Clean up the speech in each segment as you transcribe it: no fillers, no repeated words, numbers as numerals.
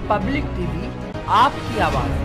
Public TV, आपकी आवाज।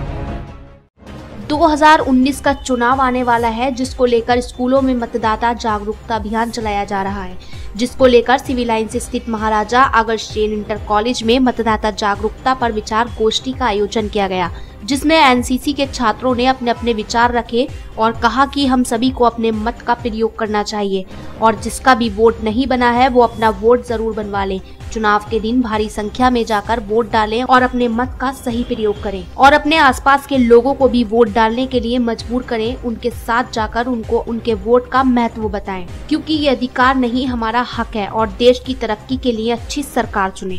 2019 का चुनाव आने वाला है, जिसको लेकर स्कूलों में मतदाता जागरूकता अभियान चलाया जा रहा है, जिसको लेकर सिविल लाइंस स्थित महाराजा अग्रसेन इंटर कॉलेज में मतदाता जागरूकता पर विचार गोष्ठी का आयोजन किया गया, जिसमें एनसीसी के छात्रों ने अपने अपने विचार रखे और कहा कि हम सभी को अपने मत का प्रयोग करना चाहिए और जिसका भी वोट नहीं बना है वो अपना वोट जरूर बनवा ले। चुनाव के दिन भारी संख्या में जाकर वोट डालें और अपने मत का सही प्रयोग करें और अपने आसपास के लोगों को भी वोट डालने के लिए मजबूर करें। उनके साथ जाकर उनको उनके वोट का महत्व बताएं, क्योंकि ये अधिकार नहीं, हमारा हक है और देश की तरक्की के लिए अच्छी सरकार चुने।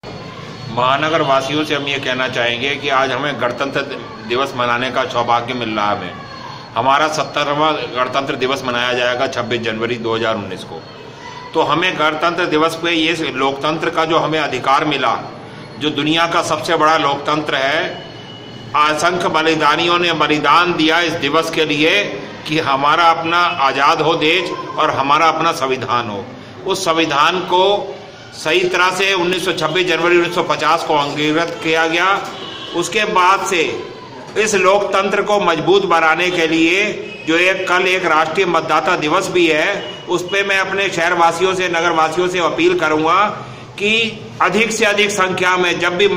महानगर वासियों से हम ये कहना चाहेंगे कि आज हमें गणतंत्र दिवस मनाने का सौभाग्य मिल रहा है। हमारा 70वां गणतंत्र दिवस मनाया जाएगा 26 जनवरी 2019 को। तो हमें गणतंत्र दिवस पे ये लोकतंत्र का जो हमें अधिकार मिला, जो दुनिया का सबसे बड़ा लोकतंत्र है, असंख्य बलिदानियों ने बलिदान दिया इस दिवस के लिए कि हमारा अपना आज़ाद हो देश और हमारा अपना संविधान हो। उस संविधान को सही तरह से 26 जनवरी 1950 को अंगीकृत किया गया। उसके बाद से इस लोकतंत्र को मजबूत बनाने के लिए जो कल एक राष्ट्रीय मतदाता दिवस भी है, उस पर मैं अपने शहर वासियों से, नगर वासियों से अपील करूंगा कि अधिक से अधिक संख्या में जब भी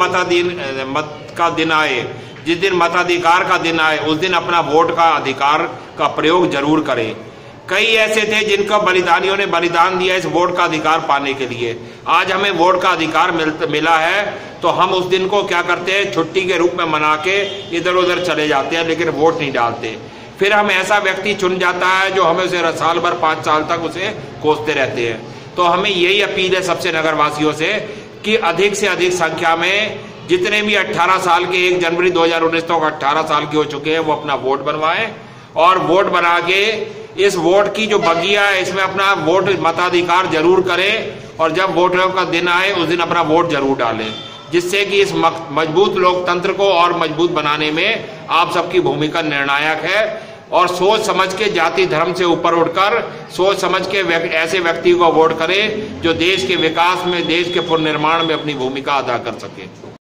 मत का दिन आए, जिस दिन मताधिकार का दिन आए, उस दिन अपना वोट का अधिकार का प्रयोग जरूर करें। कई ऐसे थे जिनका बलिदानियों ने बलिदान दिया इस वोट का अधिकार पाने के लिए। आज हमें वोट का अधिकार मिला है, तो हम उस दिन को क्या करते हैं, छुट्टी के रूप में मना के इधर उधर चले जाते हैं, लेकिन वोट नहीं डालते। फिर हम ऐसा व्यक्ति चुन जाता है जो हमें उसे साल भर 5 साल तक उसे कोसते रहते हैं। तो हमें यही अपील है सबसे नगरवासियों से कि अधिक से अधिक संख्या में जितने भी 18 साल के 1 जनवरी 2019 तक 18 साल के हो चुके हैं वो अपना वोट बनवाएं और वोट बना के इस वोट की जो बगिया है इसमें अपना वोट मताधिकार जरूर करें और जब वोटरों का दिन आए उस दिन अपना वोट जरूर डालें, जिससे कि इस मजबूत लोकतंत्र को और मजबूत बनाने में आप सबकी भूमिका निर्णायक है। और सोच समझ के, जाति धर्म से ऊपर उठकर सोच समझ के ऐसे व्यक्ति को वोट करें जो देश के विकास में, देश के पुनर्निर्माण में अपनी भूमिका अदा कर सके।